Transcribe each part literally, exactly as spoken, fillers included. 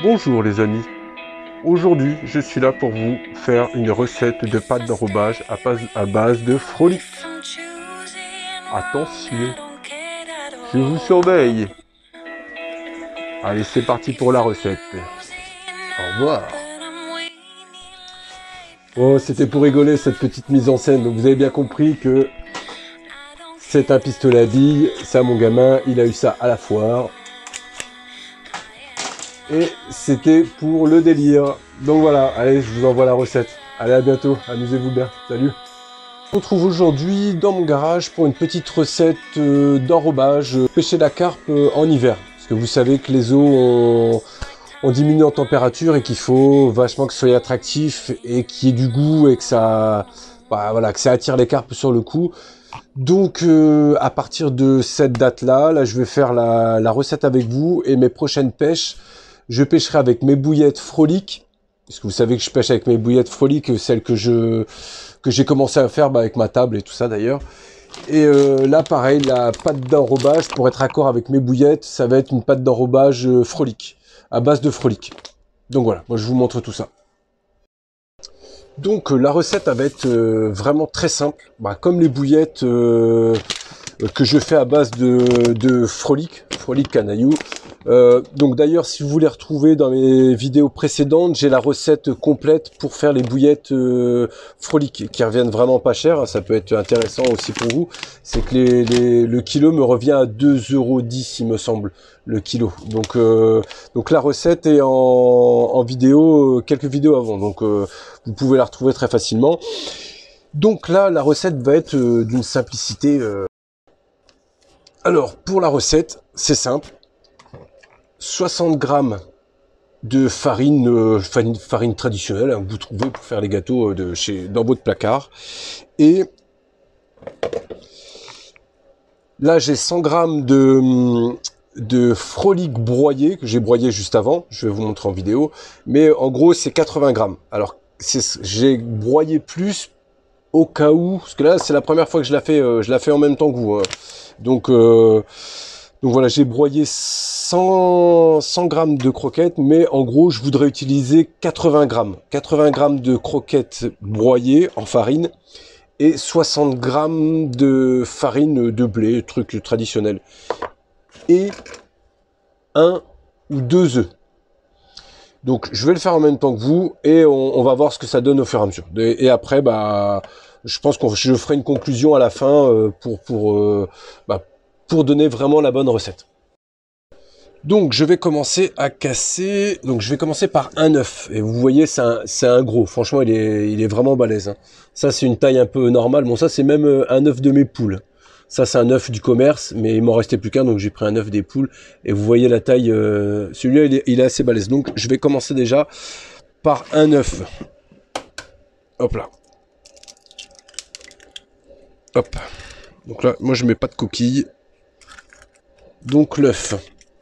Bonjour les amis, aujourd'hui je suis là pour vous faire une recette de pâte d'enrobage à base, à base de Frolic. Attention, je vous surveille. Allez, c'est parti pour la recette. Au revoir. Oh, c'était pour rigoler cette petite mise en scène, donc vous avez bien compris que c'est un pistolet à billes, ça mon gamin, il a eu ça à la foire. Et c'était pour le délire. Donc voilà, allez, je vous envoie la recette. Allez, à bientôt, amusez-vous bien, salut. On se retrouve aujourd'hui dans mon garage pour une petite recette euh, d'enrobage, euh, pêcher la carpe euh, en hiver. Parce que vous savez que les eaux ont, ont diminué en température et qu'il faut vachement que ce soit attractif et qu'il y ait du goût et que ça, bah, voilà, que ça attire les carpes sur le coup. Donc euh, à partir de cette date-là, là je vais faire la, la recette avec vous et mes prochaines pêches. Je pêcherai avec mes bouillettes Frolic, parce que vous savez que je pêche avec mes bouillettes Frolic, celles que je que j'ai commencé à faire bah, avec ma table et tout ça d'ailleurs. Et euh, là pareil, la pâte d'enrobage, pour être accord avec mes bouillettes, ça va être une pâte d'enrobage euh, Frolic, à base de Frolic. Donc voilà, moi je vous montre tout ça. Donc euh, la recette elle va être euh, vraiment très simple, bah, comme les bouillettes euh, que je fais à base de, de Frolic, Frolic canaillou. Euh, donc d'ailleurs, si vous voulez retrouver dans mes vidéos précédentes, j'ai la recette complète pour faire les bouillettes euh, Frolic qui reviennent vraiment pas cher. Ça peut être intéressant aussi pour vous. C'est que les, les, le kilo me revient à deux euros dix, il me semble, le kilo. Donc, euh, donc la recette est en, en vidéo, quelques vidéos avant. Donc euh, vous pouvez la retrouver très facilement. Donc là, la recette va être euh, d'une simplicité. Euh... Alors pour la recette, c'est simple. soixante grammes de farine, euh, farine, farine traditionnelle hein, que vous trouvez pour faire les gâteaux de chez, dans votre placard. Et là, j'ai cent grammes de, de Frolic broyé, que j'ai broyé juste avant. Je vais vous montrer en vidéo. Mais en gros, c'est quatre-vingts grammes. Alors, j'ai broyé plus au cas où, parce que là, c'est la première fois que je la fais, euh, je la fais en même temps que vous. Hein. Donc... Euh, Donc voilà, j'ai broyé cent, cent grammes de croquettes, mais en gros, je voudrais utiliser quatre-vingts grammes. quatre-vingts grammes de croquettes broyées en farine et soixante grammes de farine de blé, truc traditionnel. Et un ou deux œufs. Donc je vais le faire en même temps que vous et on, on va voir ce que ça donne au fur et à mesure. Et, et après, bah, je pense que je ferai une conclusion à la fin euh, pour, pour, euh, bah, pour donner vraiment la bonne recette. Donc je vais commencer à casser, donc je vais commencer par un œuf, et vous voyez c'est un, c'est un gros, franchement il est, il est vraiment balèze. Hein. Ça c'est une taille un peu normale, bon ça c'est même un œuf de mes poules. Ça c'est un œuf du commerce, mais il m'en restait plus qu'un, donc j'ai pris un œuf des poules, et vous voyez la taille, euh, celui-là il est, il est assez balèze. Donc je vais commencer déjà par un œuf. Hop là. Hop. Donc là, moi je mets pas de coquille. Donc l'œuf.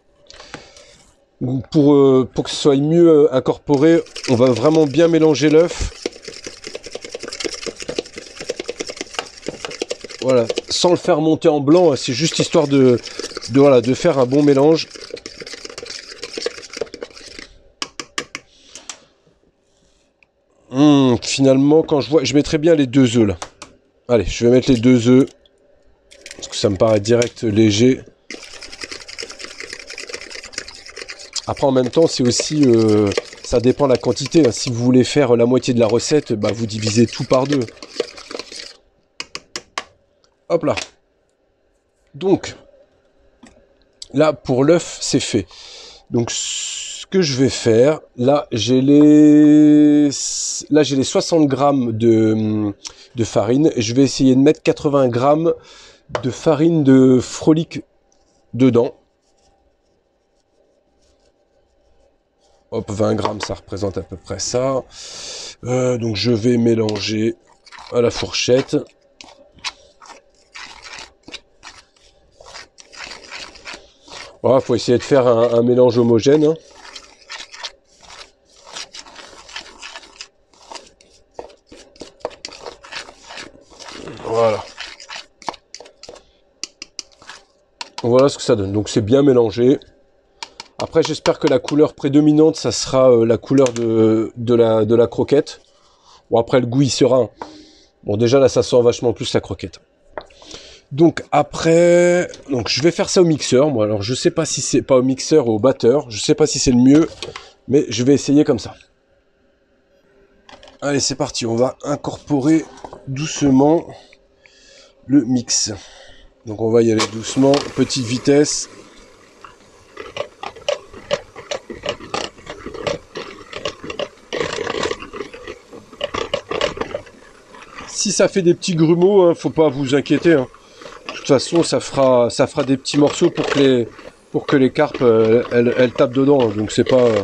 Pour, euh, pour que ce soit mieux euh, incorporé, on va vraiment bien mélanger l'œuf. Voilà, sans le faire monter en blanc, c'est juste histoire de, de, voilà, de faire un bon mélange. Mmh, finalement, quand je vois, je mettrai bien les deux œufs là. Allez, je vais mettre les deux œufs, parce que ça me paraît direct léger. Après, en même temps, c'est aussi, euh, ça dépend de la quantité. Hein. Si vous voulez faire la moitié de la recette, bah, vous divisez tout par deux. Hop là. Donc, là, pour l'œuf, c'est fait. Donc, ce que je vais faire, là, j'ai les, là, j'ai les soixante grammes de, de farine. Et je vais essayer de mettre quatre-vingts grammes de farine de Frolic dedans. Hop, vingt grammes, ça représente à peu près ça. Euh, donc je vais mélanger à la fourchette. Voilà, faut essayer de faire un, un mélange homogène. Hein. Voilà. Voilà ce que ça donne. Donc c'est bien mélangé. Après, j'espère que la couleur prédominante, ça sera euh, la couleur de, de, la, de la croquette. Bon, après, le goût, il sera... Hein. Bon, déjà, là, ça sent vachement plus la croquette. Donc, après... Donc, je vais faire ça au mixeur, moi. Alors, je sais pas si c'est... Pas au mixeur, au batteur. Je sais pas si c'est le mieux, mais je vais essayer comme ça. Allez, c'est parti. On va incorporer doucement le mix. Donc, on va y aller doucement, petite vitesse. Si ça fait des petits grumeaux, hein, faut pas vous inquiéter. Hein. De toute façon, ça fera, ça fera des petits morceaux pour que les, pour que les carpes, euh, elles, elles tapent dedans. Hein. Donc c'est pas. Euh...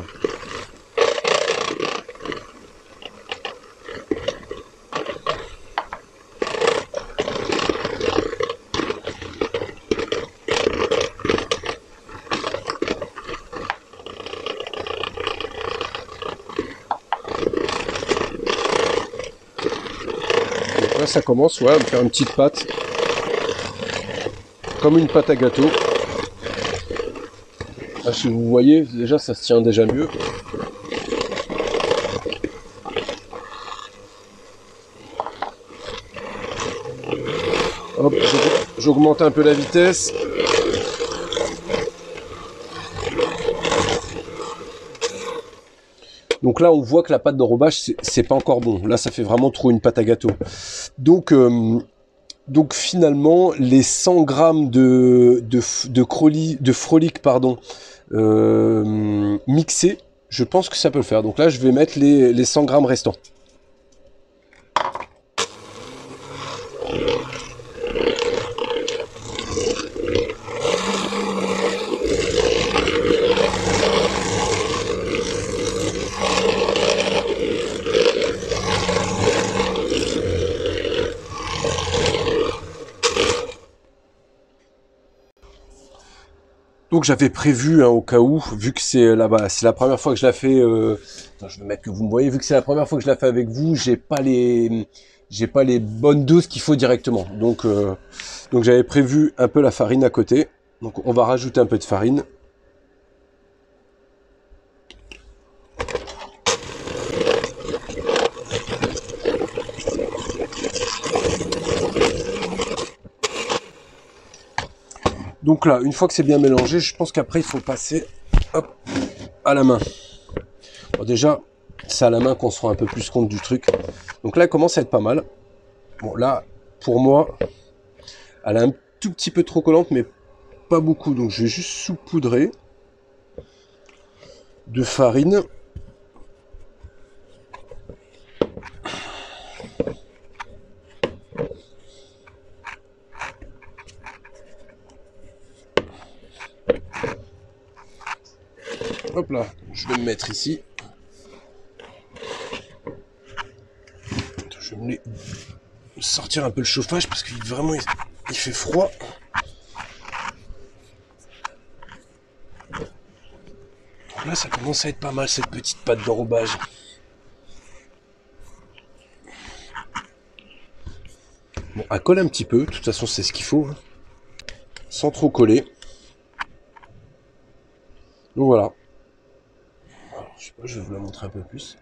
Donc là, ça commence, ouais, à me faire une petite pâte, comme une pâte à gâteau. Là, si vous voyez, déjà, ça se tient déjà mieux. Hop, j'augmente un peu la vitesse. Donc là, on voit que la pâte d'enrobage, c'est pas encore bon. Là, ça fait vraiment trop une pâte à gâteau. Donc, euh, donc finalement, les cent grammes de, de, de, croli, de frolic pardon, euh, mixés, je pense que ça peut le faire. Donc là, je vais mettre les, les cent grammes restants. Donc j'avais prévu, hein, au cas où, vu que c'est là-bas, c'est la première fois que je la fais. Euh... Attends, je vais mettre que vous me voyez. Vu que c'est la première fois que je la fais avec vous, j'ai pas les, j'ai pas les bonnes doses qu'il faut directement. Donc, euh... donc j'avais prévu un peu la farine à côté. Donc on va rajouter un peu de farine. Donc là, une fois que c'est bien mélangé, je pense qu'après il faut passer, hop, à la main. Bon, déjà, c'est à la main qu'on se rend un peu plus compte du truc. Donc là, elle commence à être pas mal. Bon, là, pour moi, elle est un tout petit peu trop collante, mais pas beaucoup. Donc je vais juste saupoudrer de farine. Hop là, je vais me mettre ici. Je vais me sortir un peu le chauffage parce que vraiment il, il fait froid. Donc là, ça commence à être pas mal cette petite pâte d'enrobage. Bon, elle colle un petit peu. De toute façon, c'est ce qu'il faut, hein, sans trop coller. Donc voilà. Alors, je sais pas, je vais vous la montrer un peu plus.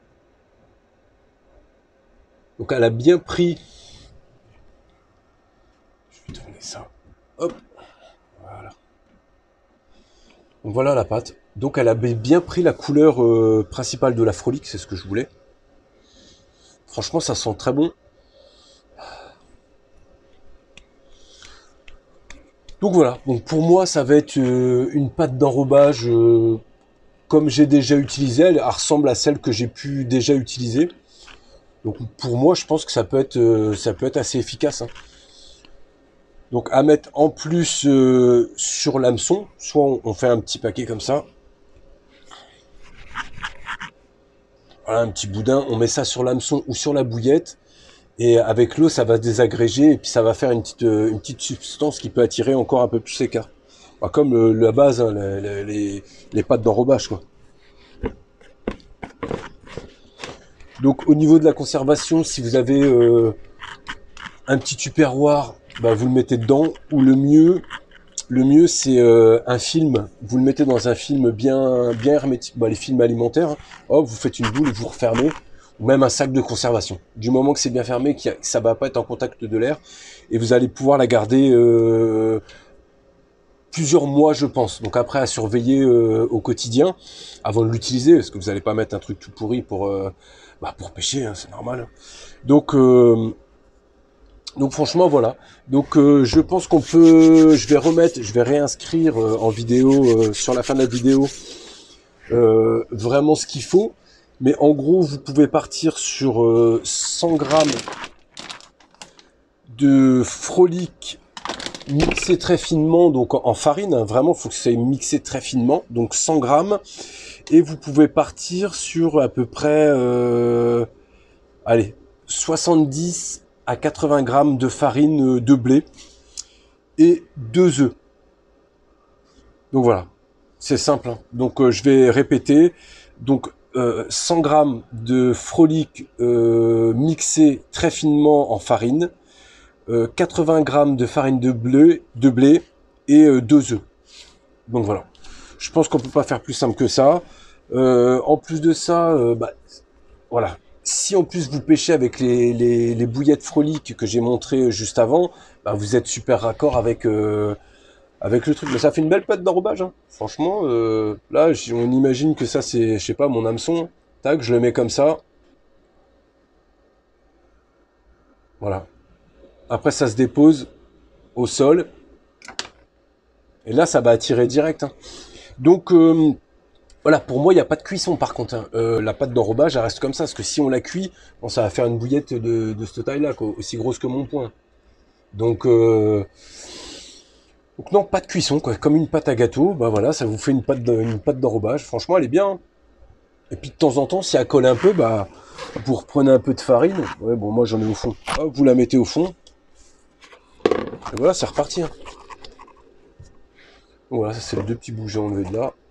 Donc elle a bien pris. Je vais tourner ça. Hop. Voilà. Donc voilà la pâte. Donc elle a bien pris la couleur euh, principale de la frolic, c'est ce que je voulais. Franchement, ça sent très bon. Donc voilà. Donc pour moi, ça va être euh, une pâte d'enrobage euh, comme j'ai déjà utilisé. Elle, elle ressemble à celle que j'ai pu déjà utiliser. Donc pour moi, je pense que ça peut être, euh, ça peut être assez efficace. Hein. Donc à mettre en plus euh, sur l'hameçon, soit on, on fait un petit paquet comme ça. Voilà, un petit boudin, on met ça sur l'hameçon ou sur la bouillette. Et avec l'eau, ça va désagréger et puis ça va faire une petite, une petite substance qui peut attirer encore un peu plus l'écart. Bah, comme le, la base, hein, les, les, les pâtes d'enrobage, quoi. Donc au niveau de la conservation, si vous avez euh, un petit tupperware, bah, vous le mettez dedans. Ou le mieux, le mieux c'est euh, un film, vous le mettez dans un film bien, bien hermétique, bah, les films alimentaires, hein. Hop, vous faites une boule, vous refermez, ou même un sac de conservation. Du moment que c'est bien fermé, que ça va pas être en contact de l'air, et vous allez pouvoir la garder euh, plusieurs mois, je pense. Donc après, à surveiller euh, au quotidien, avant de l'utiliser, parce que vous n'allez pas mettre un truc tout pourri pour, euh, bah, pour pêcher, hein, c'est normal. Donc... Euh, Donc franchement voilà, donc euh, je pense qu'on peut, je vais remettre, je vais réinscrire euh, en vidéo, euh, sur la fin de la vidéo, euh, vraiment ce qu'il faut, mais en gros vous pouvez partir sur euh, cent grammes de Frolic mixé très finement, donc en, en farine, hein, vraiment il faut que ça soit mixé très finement, donc cent grammes, et vous pouvez partir sur à peu près, euh, allez, soixante-dix à quatre-vingts grammes de farine de blé et deux œufs. Donc voilà, c'est simple, hein. Donc euh, je vais répéter. Donc euh, cent grammes de Frolic euh, mixé très finement en farine, euh, quatre-vingts grammes de farine de blé, de blé et euh, deux œufs. Donc voilà, je pense qu'on peut pas faire plus simple que ça. Euh, en plus de ça, euh, bah, voilà. Si en plus vous pêchez avec les, les, les bouillettes Frolic que j'ai montré juste avant, bah vous êtes super raccord avec, euh, avec le truc. Mais ça fait une belle patte d'enrobage, hein. Franchement, euh, là, on imagine que ça c'est, je sais pas, mon hameçon. Tac, je le mets comme ça. Voilà. Après, ça se dépose au sol. Et là, ça va attirer direct, hein. Donc... Euh, Voilà, pour moi, il n'y a pas de cuisson par contre, hein. Euh, la pâte d'enrobage, elle reste comme ça, parce que si on la cuit, bon, ça va faire une bouillette de, de cette taille-là, aussi grosse que mon poing. Donc, euh, donc non, pas de cuisson, quoi. Comme une pâte à gâteau, bah voilà, ça vous fait une pâte de, une pâte d'enrobage. Franchement, elle est bien, hein. Et puis de temps en temps, si elle colle un peu, bah vous reprenez un peu de farine. Ouais, bon, moi j'en ai au fond. Hop, vous la mettez au fond. Et voilà, c'est reparti, hein. Donc voilà, ça c'est les deux petits bouts que j'ai enlevés de là.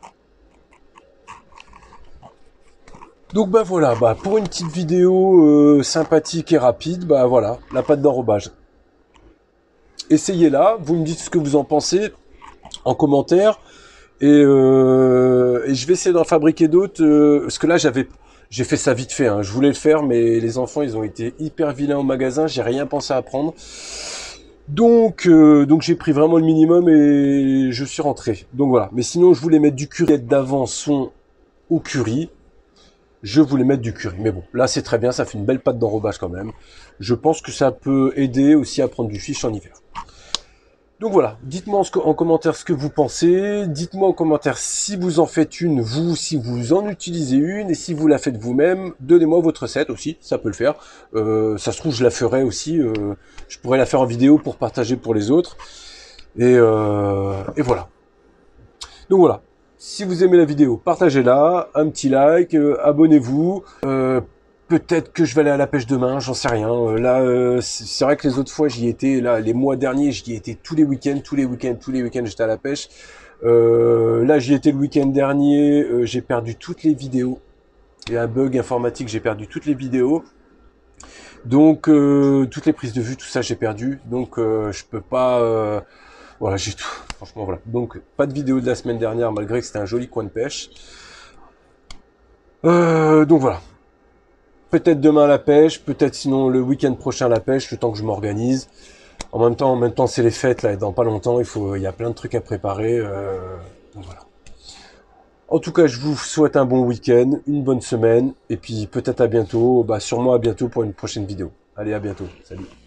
Donc bah voilà, bah pour une petite vidéo euh, sympathique et rapide, bah voilà, la pâte d'enrobage. Essayez-la, vous me dites ce que vous en pensez en commentaire, et, euh, et je vais essayer d'en fabriquer d'autres, euh, parce que là j'avais, j'ai fait ça vite fait, hein. Je voulais le faire, mais les enfants ils ont été hyper vilains au magasin, j'ai rien pensé à prendre. Donc, euh, donc j'ai pris vraiment le minimum et je suis rentré. Donc voilà, mais sinon je voulais mettre du curry d'avant son au curry. Je voulais mettre du curry. Mais bon, là c'est très bien, ça fait une belle pâte d'enrobage quand même. Je pense que ça peut aider aussi à prendre du fish en hiver. Donc voilà, dites-moi en commentaire ce que vous pensez. Dites-moi en commentaire si vous en faites une, vous, si vous en utilisez une. Et si vous la faites vous-même, donnez-moi votre recette aussi, ça peut le faire. Euh, ça se trouve, je la ferai aussi. Euh, je pourrais la faire en vidéo pour partager pour les autres. Et, euh, et voilà. Donc voilà. Si vous aimez la vidéo, partagez-la, un petit like, euh, abonnez-vous. Euh, Peut-être que je vais aller à la pêche demain, j'en sais rien. Euh, là, euh, c'est vrai que les autres fois, j'y étais. Là, les mois derniers, j'y étais tous les week-ends, tous les week-ends, tous les week-ends, j'étais à la pêche. Euh, là, j'y étais le week-end dernier. Euh, j'ai perdu toutes les vidéos. Il y a un bug informatique, j'ai perdu toutes les vidéos. Donc, euh, toutes les prises de vue, tout ça, j'ai perdu. Donc, euh, je peux pas... Euh, voilà, j'ai tout. Franchement, voilà. Donc, pas de vidéo de la semaine dernière, malgré que c'était un joli coin de pêche. Euh, donc, voilà. Peut-être demain à la pêche, peut-être sinon le week-end prochain à la pêche, le temps que je m'organise. En même temps, en même temps, c'est les fêtes, là, et dans pas longtemps, il faut, il y a plein de trucs à préparer. Euh, donc, voilà. En tout cas, je vous souhaite un bon week-end, une bonne semaine, et puis peut-être à bientôt, bah, sûrement à bientôt pour une prochaine vidéo. Allez, à bientôt. Salut.